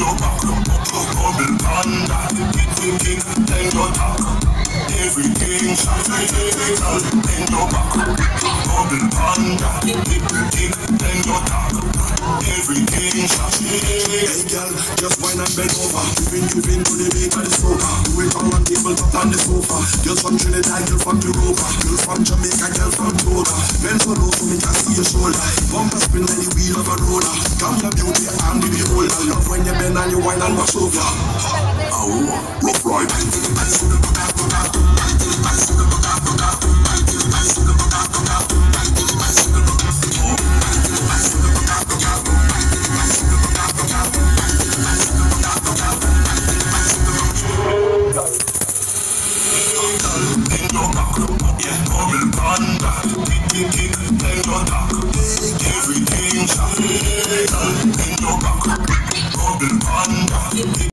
your back. Bubble panda, kick, then your talk. Everything satirical, then your back. Bubble panda, kick, then your talk. Everything satirical. Hey girl, just wine and bend over. Giving to the beat of the sofa. Do it all on tabletop on the sofa. Girls from Trinidad, girl from Europa. Girl from Jamaica, girl from Toga. Bend so low so me can see your shoulder. Bumper spin like the wheel of a roller. Come your beauty and the beholder. Love when you bend and you wine and wash over. Oh, rough ride.